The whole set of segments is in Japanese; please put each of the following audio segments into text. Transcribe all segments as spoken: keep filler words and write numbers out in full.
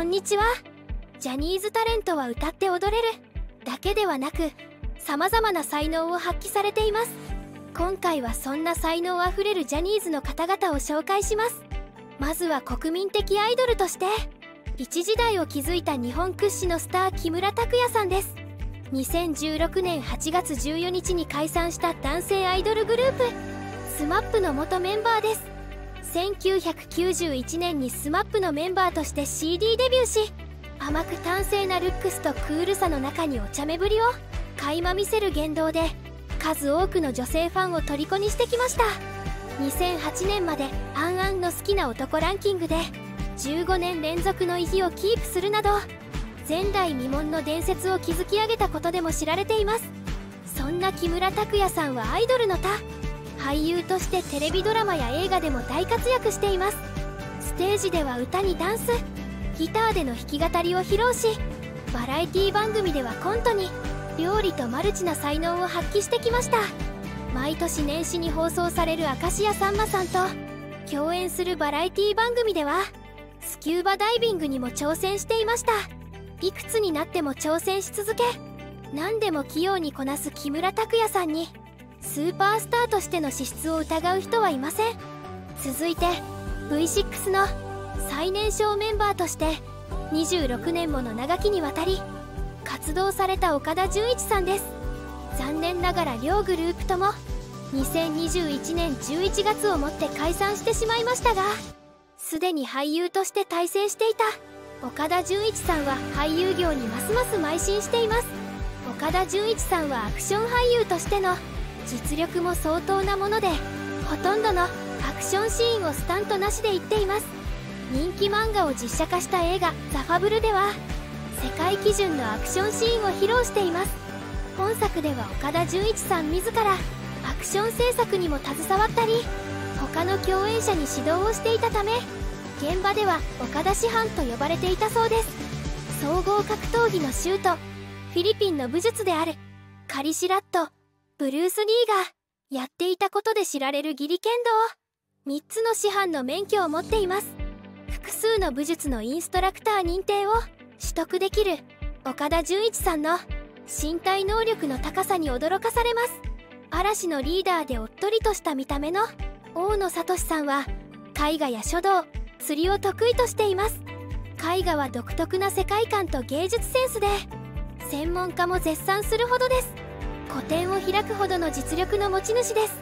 こんにちは。ジャニーズタレントは歌って踊れるだけではなく、様々な才能を発揮されています。今回はそんな才能あふれるジャニーズの方々を紹介します。まずは国民的アイドルとして一時代を築いた日本屈指のスター、木村拓哉さんです。にせんじゅうろくねんはちがつじゅうよっかに解散した男性アイドルグループスマップの元メンバーです。せんきゅうひゃくきゅうじゅういちねんにスマップのメンバーとして シーディー デビューし、甘く端正なルックスとクールさの中にお茶目ぶりを垣間見せる言動で数多くの女性ファンを虜にしてきました。にせんはちねんまで「アンアンの好きな男ランキング」でじゅうごねん連続の意地をキープするなど、前代未聞の伝説を築き上げたことでも知られています。そんな木村拓哉さんはアイドルの他、俳優としてテレビドラマや映画でも大活躍しています。ステージでは歌にダンス、ギターでの弾き語りを披露し、バラエティ番組ではコントに、料理とマルチな才能を発揮してきました。毎年年始に放送される明石家さんまさんと共演するバラエティ番組ではスキューバダイビングにも挑戦していました。いくつになっても挑戦し続け、何でも器用にこなす木村拓哉さんにスーパースターとしての資質を疑う人はいません。続いて ブイシックス の最年少メンバーとしてにじゅうろくねんもの長きにわたり活動された岡田准一さんです。残念ながら両グループともにせんにじゅういちねんじゅういちがつをもって解散してしまいましたが、すでに俳優として大成していた岡田准一さんは俳優業にますます邁進しています。岡田准一さんはアクション俳優としての実力も相当なもので、ほとんどのアクションシーンをスタントなしで言っています。人気漫画を実写化した映画「ザ・ファブル」では世界基準のアクションシーンを披露しています。本作では岡田准一さん自らアクション制作にも携わったり、他の共演者に指導をしていたため、現場では岡田師範と呼ばれていたそうです。総合格闘技のシュート、フィリピンの武術であるカリシラット、ブルース・リーがやっていたことで知られるギリ剣道、みっつの師範の免許を持っています。複数の武術のインストラクター認定を取得できる岡田准一さんの身体能力の高さに驚かされます。嵐のリーダーでおっとりとした見た目の大野智さんは絵画や書道、釣りを得意としています。絵画は独特な世界観と芸術センスで専門家も絶賛するほどです。個展を開くほどの実力の持ち主です。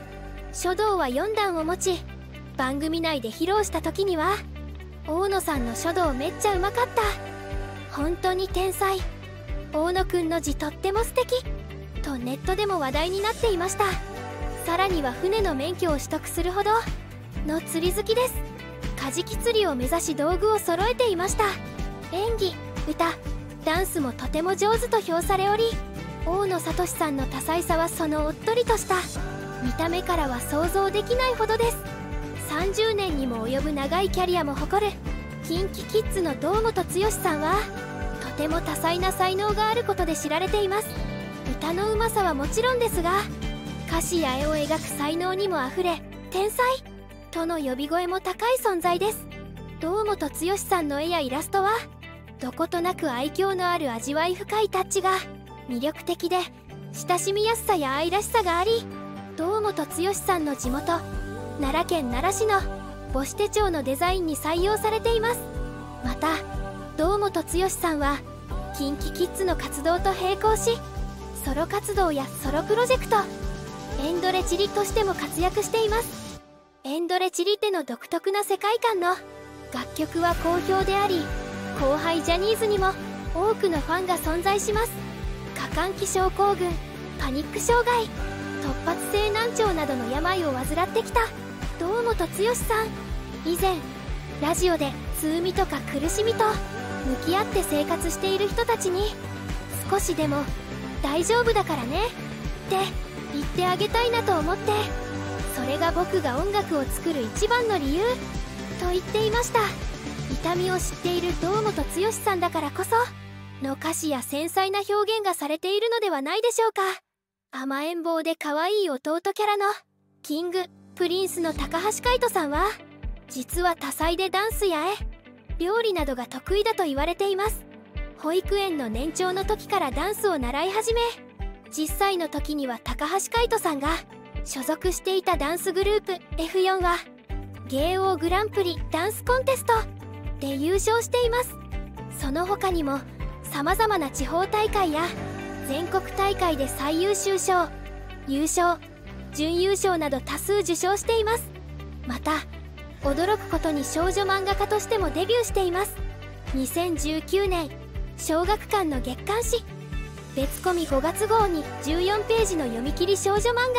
書道はよんだんを持ち、番組内で披露した時には大野さんの書道めっちゃうまかった、本当に天才、大野くんの字とっても素敵とネットでも話題になっていました。さらには船の免許を取得するほどの釣り好きです。カジキ釣りを目指し道具を揃えていました。演技、歌、ダンスもとても上手と評されおり、大野智さんの多彩さはそのおっとりとした見た目からは想像できないほどです。さんじゅうねんにも及ぶ長いキャリアも誇る キンキキッズの堂本剛さんはとても多彩な才能があることで知られています。歌のうまさはもちろんですが、歌詞や絵を描く才能にもあふれ、天才との呼び声も高い存在です。堂本剛さんの絵やイラストはどことなく愛嬌のある味わい深いタッチが魅力的で、親しみやすさや愛らしさがあり、堂本剛さんの地元奈良県奈良市の母子手帳のデザインに採用されています。また堂本剛さんは キンキキッズの活動と並行し、ソロ活動やソロプロジェクトエンドレチリとしても活躍しています。エンドレチリでの独特な世界観の楽曲は好評であり、後輩ジャニーズにも多くのファンが存在します。過換気症候群、パニック障害、突発性難聴などの病を患ってきた堂本剛さん。以前ラジオで痛みとか苦しみと向き合って生活している人たちに少しでも大丈夫だからねって言ってあげたいなと思って、それが僕が音楽を作る一番の理由と言っていました。痛みを知っている堂本剛さんだからこその歌詞や繊細な表現がされているのではないでしょうか。甘えん坊で可愛い弟キャラのキングプリンスの高橋海人さんは実は多彩でダンスや絵、 料理などが得意だと言われています。保育園の年長の時からダンスを習い始め、じゅっさいの時には高橋海人さんが所属していたダンスグループ エフよん は芸王グランプリダンスコンテストで優勝しています。その他にもさまざまな地方大会や全国大会で最優秀賞、優勝、準優勝など多数受賞しています。また驚くことに少女漫画家としてもデビューしています。にせんじゅうきゅうねん小学館の月刊誌別コミごがつ号にじゅうよんページの読み切り少女漫画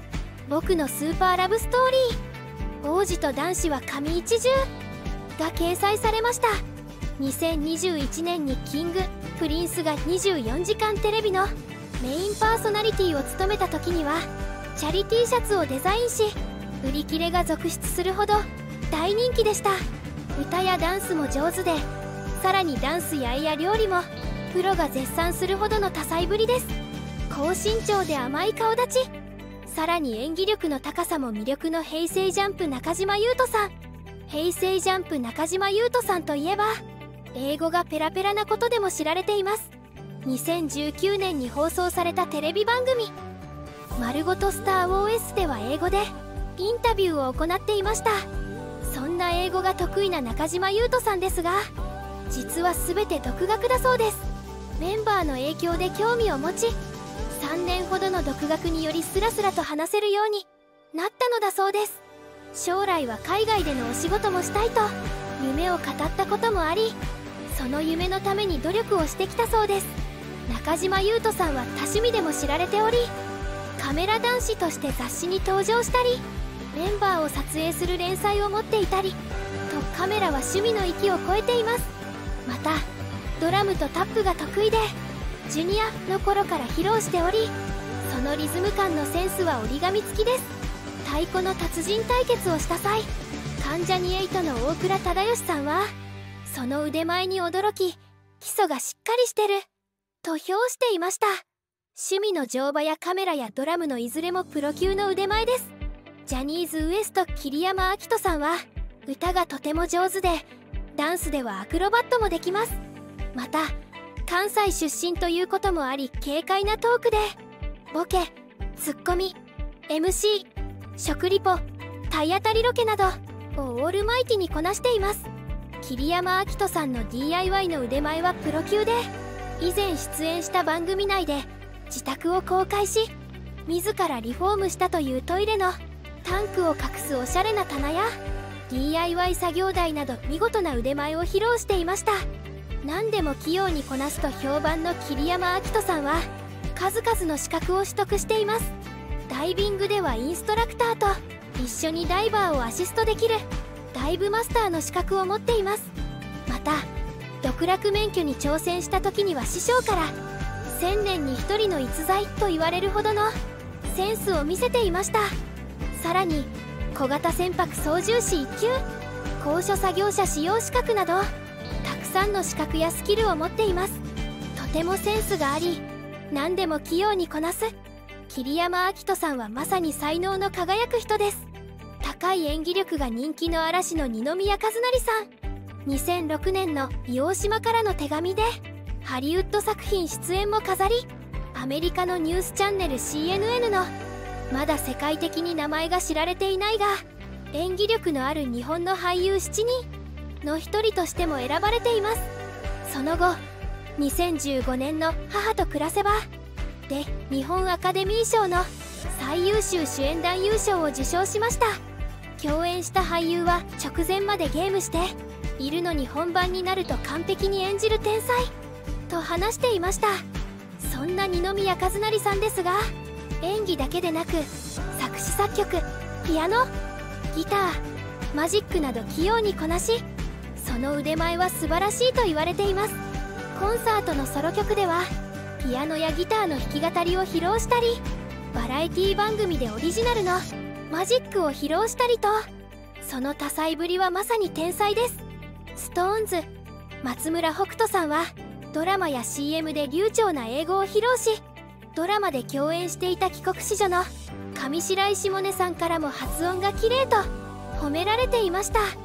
「僕のスーパーラブストーリー王子と男子は紙一重」が掲載されました。にせんにじゅういちねんにキングプリンスがにじゅうよじかんテレビのメインパーソナリティを務めた時にはチャリティーシャツをデザインし、売り切れが続出するほど大人気でした。歌やダンスも上手で、さらにダンスや絵や料理もプロが絶賛するほどの多彩ぶりです。高身長で甘い顔立ち、さらに演技力の高さも魅力の平成ジャンプ中島裕翔さん。平成ジャンプ中島裕翔さんといえば英語がペラペラなことでも知られています。にせんじゅうきゅうねんに放送されたテレビ番組「まるごとスター オーエス」では英語でインタビューを行っていました。そんな英語が得意な中島裕翔さんですが、実は全て独学だそうです。メンバーの影響で興味を持ち、さんねんほどの独学によりスラスラと話せるようになったのだそうです。将来は海外でのお仕事もしたいと夢を語ったこともあり、その夢のために努力をしてきたそうです。中島裕翔さんは多趣味でも知られており、カメラ男子として雑誌に登場したり、メンバーを撮影する連載を持っていたりと、カメラは趣味の域を超えています。またドラムとタップが得意で、ジュニアの頃から披露しており、そのリズム感のセンスは折り紙付きです。太鼓の達人対決をした際、関ジャニエイトの大倉忠義さんはその腕前に驚き、基礎がしっかりしてると評していました。趣味の乗馬やカメラやドラムのいずれもプロ級の腕前です。ジャニーズ ウエスト桐山照史さんは歌がとても上手で、ダンスではアクロバットもできます。また関西出身ということもあり、軽快なトークでボケ、ツッコミ、エムシー、食リポ、体当たりロケなどをオールマイティにこなしています。桐山照史さんの ディーアイワイ の腕前はプロ級で、以前出演した番組内で自宅を公開し、自らリフォームしたというトイレのタンクを隠すおしゃれな棚や ディーアイワイ 作業台など見事な腕前を披露していました。何でも器用にこなすと評判の桐山照史さんは数々の資格を取得しています。ダイビングではインストラクターと一緒にダイバーをアシストできるダイブマスターの資格を持っています。また独楽免許に挑戦した時には師匠からせんねんにひとりの逸材と言われるほどのセンスを見せていました。さらに小型船舶操縦士いっ級、高所作業者使用資格などたくさんの資格やスキルを持っています。とてもセンスがあり、何でも器用にこなす桐山照史さんはまさに才能の輝く人です。高い演技力が人気の嵐の二宮和也さん。にせんろくねんの「硫黄島からの手紙」でハリウッド作品出演も飾り、アメリカのニュースチャンネル シーエヌエヌ のまだ世界的に名前が知られていないが演技力のある日本の俳優しちにんの一人としても選ばれています。その後にせんじゅうごねんの「母と暮らせば」で日本アカデミー賞の最優秀主演男優賞を受賞しました。共演した俳優は直前までゲームしているのに本番になると完璧に演じる天才と話していました。そんな二宮和也さんですが、演技だけでなく作詞作曲、ピアノ、ギター、マジックなど器用にこなし、その腕前は素晴らしいと言われています。コンサートのソロ曲ではピアノやギターの弾き語りを披露したり、バラエティ番組でオリジナルのマジックを披露したりと、その多彩ぶりはまさに天才です。ストーンズ松村北斗さんはドラマや シーエム で流暢な英語を披露し、ドラマで共演していた帰国子女の上白石萌音さんからも発音が綺麗と褒められていました。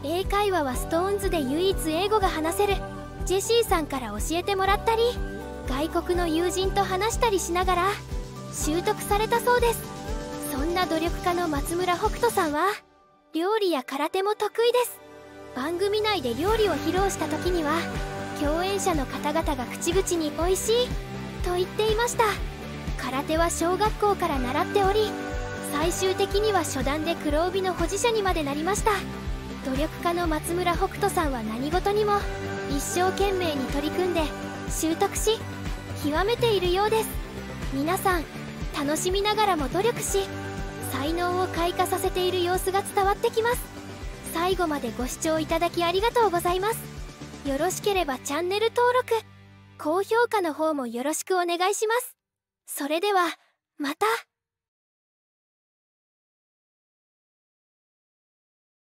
英会話はストーンズで唯一英語が話せるジェシーさんから教えてもらったり、外国の友人と話したりしながら習得されたそうです。そんな努力家の松村北斗さんは料理や空手も得意です。番組内で料理を披露した時には共演者の方々が口々に「美味しい」と言っていました。空手は小学校から習っており、最終的には初段で黒帯の保持者にまでなりました。努力家の松村北斗さんは何事にも一生懸命に取り組んで習得し極めているようです。皆さん楽しみながらも努力し才能を開花させている様子が伝わってきます。最後までご視聴いただきありがとうございます。よろしければチャンネル登録高評価の方もよろしくお願いします。それではまた。